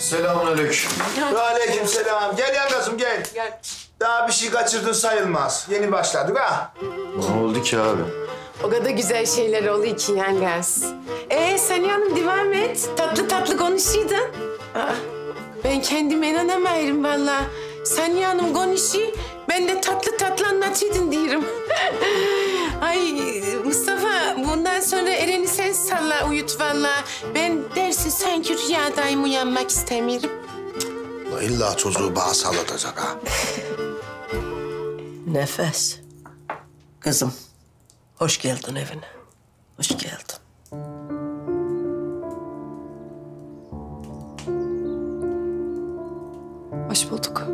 Selamünaleyküm. Aleykümselam. Gel yangazım gel. Gel. Daha bir şey kaçırdın sayılmaz. Yeni başladık ha. Ne oldu ki abi? O kadar güzel şeyler oluyor ki yengaz. Saniye Hanım devam et. Tatlı tatlı konuşuydun. Ben kendime inanamıyorum vallahi. Saniye Hanım konuşuyor. Ben de tatlı tatlı anlatıydın diyorum. Ay Mustafa bundan sonra Eren'i sen salla uyut vallahi. Ben dersin sanki rüyadayım uyanmak istemiyorum. İlla çocuğu bana sallatacak ha. Nefes. Kızım, hoş geldin evine. Hoş geldin. Hoş bulduk.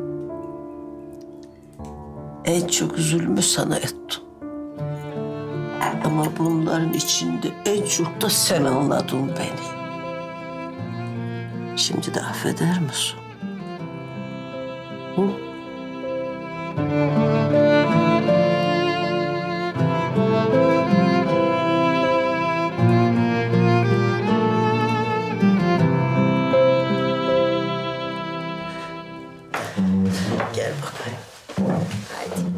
En çok zulmü sana ettim. Ama bunların içinde en çok da sen anladın beni. Şimdi de affeder misin? Hı? Gel bakayım. Haydi.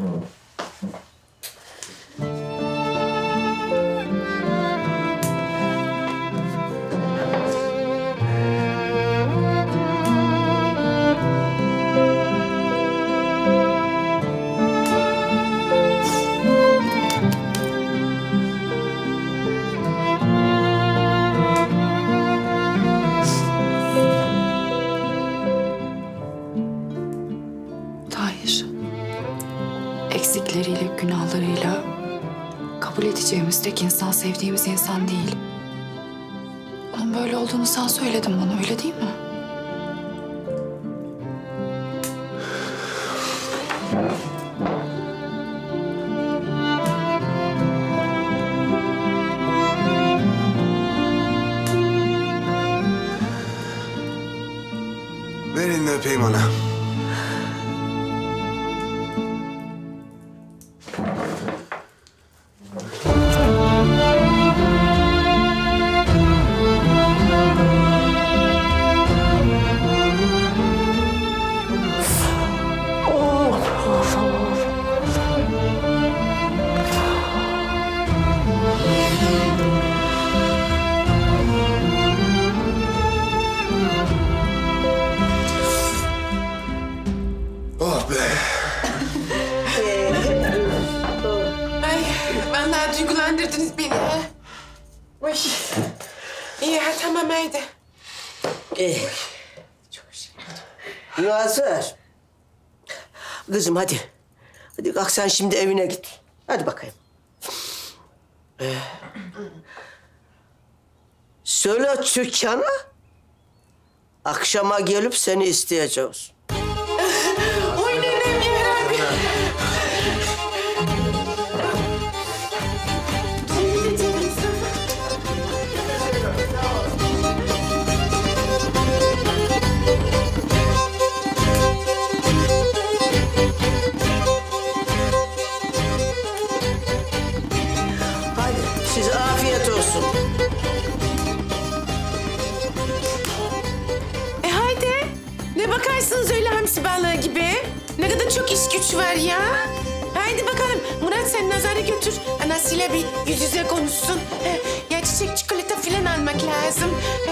Tahir, eksikleriyle, günahlarıyla kabul edeceğimiz tek insan sevdiğimiz insan değil. Onun böyle olduğunu sen söyledin bana, öyle değil mi? Ver elini öpeyim ana. Oh be. Ay vallahi duygulandırdınız beni ha. Uy. İyi ha tamam haydi. Çok şey. Nazır. Kızım hadi. Hadi kalk sen şimdi evine git. Hadi bakayım. Söyle Türkan'a. Akşama gelip seni isteyeceğiz. Oy nenem yarabbi. Hadi size afiyet olsun. Haydi. Ne bakarsınız öyle hamsi balığı gibi? Ne kadar çok iş güç var ya. Haydi bakalım. Murat sen Nazar'ı götür. Anasıyla bir yüz yüze konuşsun. Ya çiçek çikolata falan almak lazım.